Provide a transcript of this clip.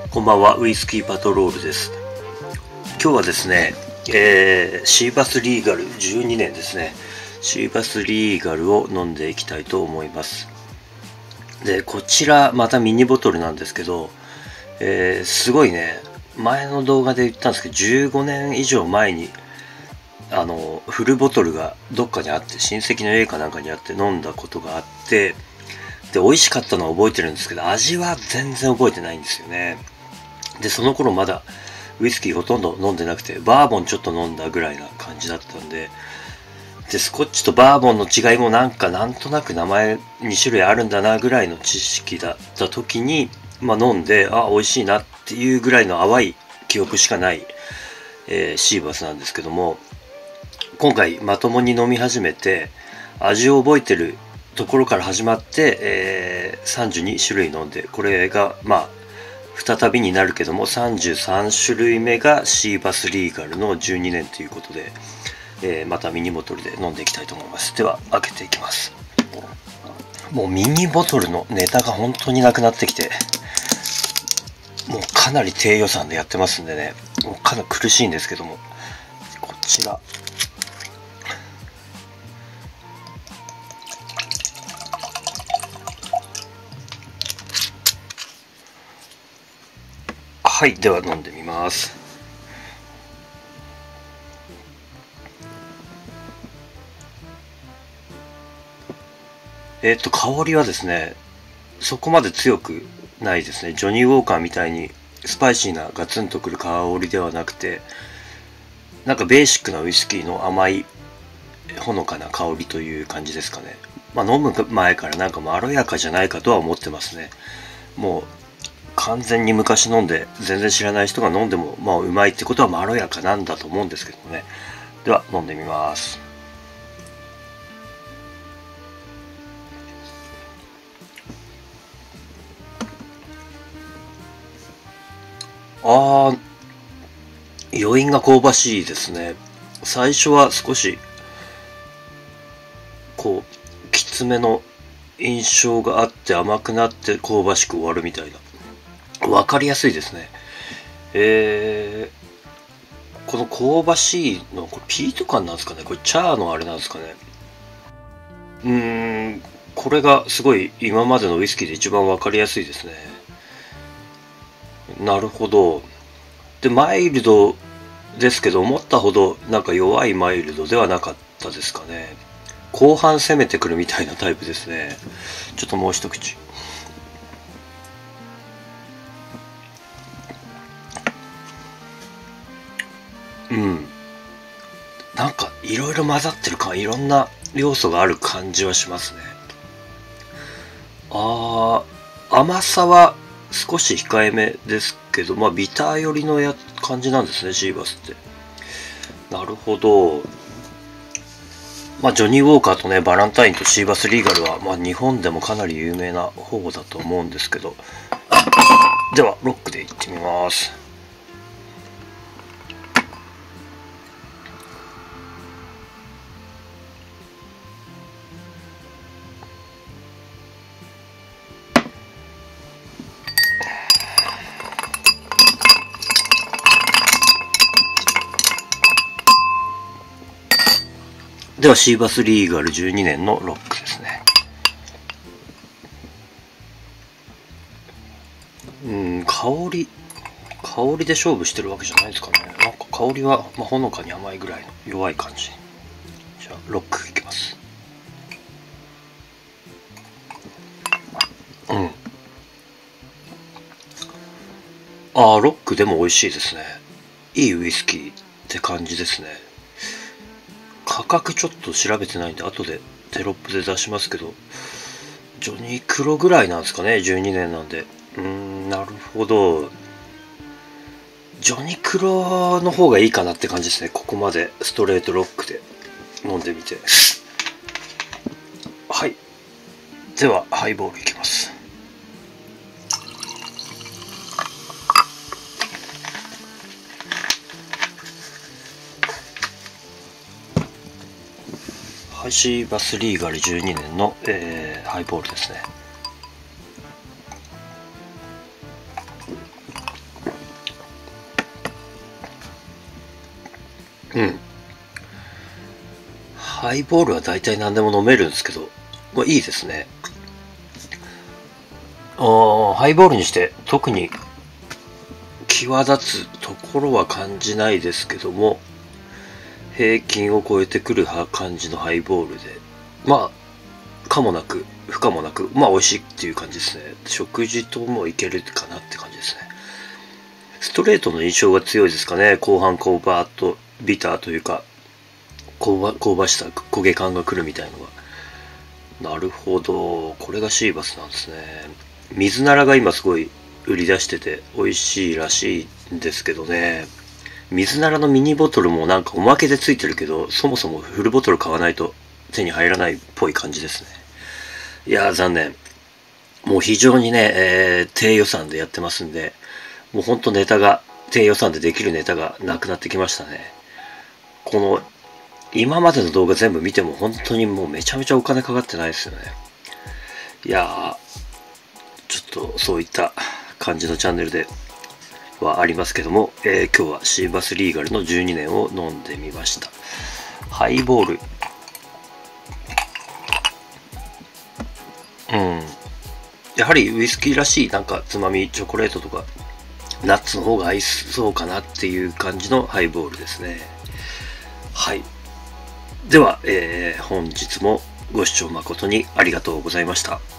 こんばんは、ウイスキーパトロールです。今日はですね、シーバスリーガル12年ですね。シーバスリーガルを飲んでいきたいと思います。で、こちらまたミニボトルなんですけど、すごいね、前の動画で言ったんですけど、15年以上前にフルボトルがどっかにあって、親戚の家かなんかにあって飲んだことがあって、で、美味しかったのは覚えてるんですけど、味は全然覚えてないんですよね。で、その頃まだウイスキーほとんど飲んでなくて、バーボンちょっと飲んだぐらいな感じだったんで、スコッチとバーボンの違いもなんとなく名前2種類あるんだなぐらいの知識だった時に、飲んで、美味しいなっていうぐらいの淡い記憶しかない、シーバスなんですけども、今回まともに飲み始めて、味を覚えてるところから始まって、32種類飲んで、これが再びになるけども33種類目がシーバスリーガルの12年ということで、またミニボトルで飲んでいきたいと思います。では開けていきます。もうミニボトルのネタが本当になくなってきて、もうかなり低予算でやってますんでね、もうかなり苦しいんですけども、こちらはい、では飲んでみます。香りはですね、そこまで強くないですね。ジョニーウォーカーみたいにスパイシーなガツンとくる香りではなくて、なんかベーシックなウイスキーの甘いほのかな香りという感じですかね。飲む前からなんかまろやかじゃないかとは思ってますね。もう完全に昔飲んで全然知らない人が飲んでもうまいってことはまろやかなんだと思うんですけどね。では飲んでみます。余韻が香ばしいですね。最初は少しきつめの印象があって甘くなって香ばしく終わるみたいな。わかりやすいですね。この香ばしいの、これピート感なんですかね、これチャーのあれなんですかね。これがすごい今までのウイスキーで一番わかりやすいですね。なるほど。で、マイルドですけど、思ったほどなんか弱いマイルドではなかったですかね。後半攻めてくるみたいなタイプですね。ちょっともう一口。なんかいろいろ混ざってる感、いろんな要素がある感じはしますね。甘さは少し控えめですけど、ビター寄りの感じなんですね、シーバスって。なるほど。ジョニー・ウォーカーとね、バランタインとシーバス・リーガルは、日本でもかなり有名な方だと思うんですけど。では、ロックでいってみます。では、シーバスリーガル12年のロックですね。香りで勝負してるわけじゃないですかね。なんか香りは、ほのかに甘いぐらいの弱い感じ。じゃあ、ロックいきます。ロックでも美味しいですね。いいウイスキーって感じですね。価格ちょっと調べてないんで後でテロップで出しますけど、ジョニークロぐらいなんですかね、12年なんで。なるほど。ジョニークロの方がいいかなって感じですね。ここまでストレートロックで飲んでみて。はい。ではハイボールいきます。シーバスリーガル12年の、ハイボールですね。 うん。ハイボールは大体何でも飲めるんですけど、いいですね。ハイボールにして特に際立つところは感じないですけども、平均を超えてくる感じのハイボールで、まあ、可もなく、不可もなく、まあ美味しいっていう感じですね。食事ともいけるかなって感じですね。ストレートの印象が強いですかね。後半こうバーっとビターというか、香ばしさ、焦げ感が来るみたいのが。なるほど。これがシーバスなんですね。水ならが今すごい売り出してて美味しいらしいんですけどね。水ならのミニボトルもなんかおまけでついてるけど、そもそもフルボトル買わないと手に入らないっぽい感じですね。いやー残念。もう非常にね、低予算でやってますんで、もうほんとネタが、低予算でできるネタがなくなってきましたね。この、今までの動画全部見ても本当にもうめちゃめちゃお金かかってないですよね。いやー、ちょっとそういった感じのチャンネルではありますけども、今日はシーバスリーガルの12年を飲んでみました。ハイボール。やはりウイスキーらしいなんかつまみチョコレートとかナッツの方が合いそうかなっていう感じのハイボールですね。はい。では、本日もご視聴誠にありがとうございました。